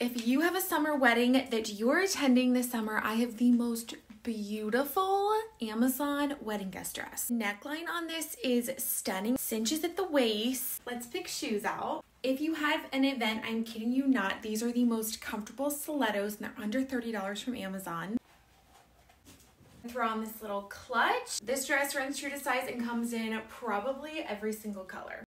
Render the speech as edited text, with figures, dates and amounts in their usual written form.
If you have a summer wedding that you're attending this summer, I have the most beautiful Amazon wedding guest dress. Neckline on this is stunning. Cinches at the waist. Let's pick shoes out. If you have an event, I'm kidding you not, these are the most comfortable stilettos and they're under $30 from Amazon. Throw on this little clutch. This dress runs true to size and comes in probably every single color.